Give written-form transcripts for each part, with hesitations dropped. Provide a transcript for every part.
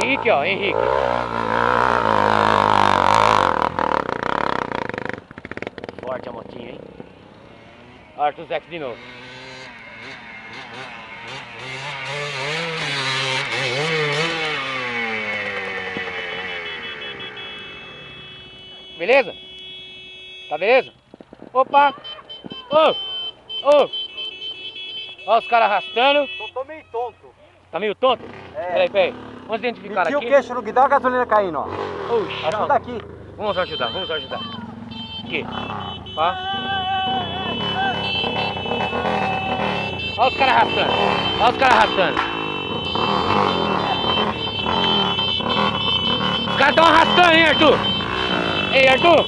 Henrique, ó, Henrique. Forte a motinha, hein? Arthur Zex de novo. Beleza? Tá beleza? Opa! Ô! Ô! Ó os caras arrastando. Tô meio tonto. Tá meio tonto? É. Peraí. Vamos identificar Meti aqui. o queixo no guidão, a gasolina caindo, ó. Oxa. Ajuda aqui. Vamos ajudar. Aqui. Ó. Olha os caras arrastando. Os caras estão arrastando, hein, Arthur? Ei, Arthur!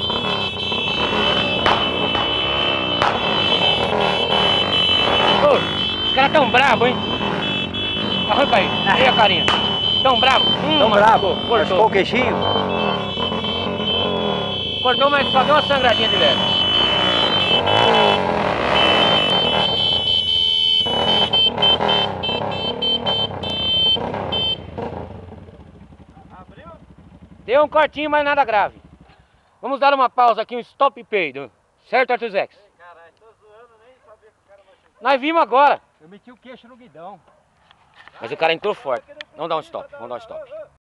Ô, os caras tão bravos, hein? Arranca aí. Aí a carinha. Tão bravos. Tão bravo. Cortou. Machucou o queixinho? Cortou, mas só deu uma sangradinha de leve. Abriu? Deu um cortinho, mas nada grave. Vamos dar uma pausa aqui, um stop peido. Certo, Arthur Zex? Caralho, tô zoando, nem sabia que o cara machucou. Nós vimos agora. Eu meti o queixo no guidão. Mas o cara entrou forte. Vamos dar um stop.